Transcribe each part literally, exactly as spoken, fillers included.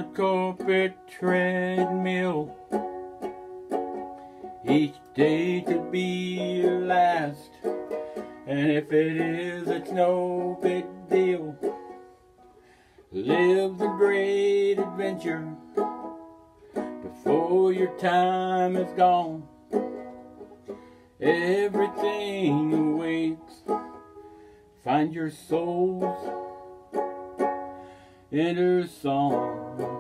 the corporate treadmill. Each day to be your last, and if it is, it's no big deal. Live the great adventure before your time is gone. Everything awaits. Find your soul's inner song.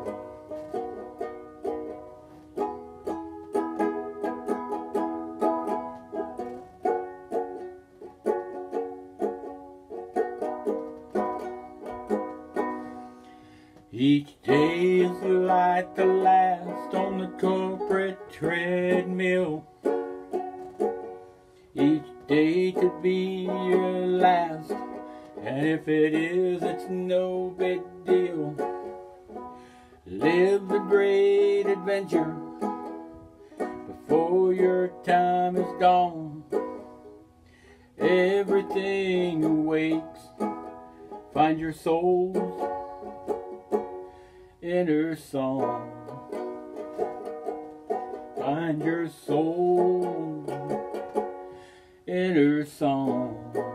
Each day is like the last on the corporate treadmill. Each day to be your last, and if it is, it's no big deal. Live the great adventure before your time is gone. Everything awakes. Find your soul's inner song. Find your soul inner song.